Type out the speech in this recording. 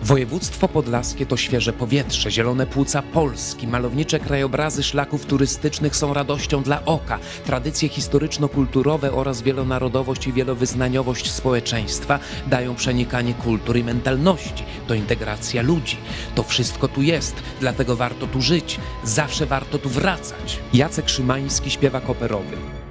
Województwo podlaskie to świeże powietrze, zielone płuca Polski, malownicze krajobrazy szlaków turystycznych są radością dla oka, tradycje historyczno-kulturowe oraz wielonarodowość i wielowyznaniowość społeczeństwa dają przenikanie kultur i mentalności, to integracja ludzi. To wszystko tu jest, dlatego warto tu żyć, zawsze warto tu wracać. Jacek Szymański, śpiewak operowy.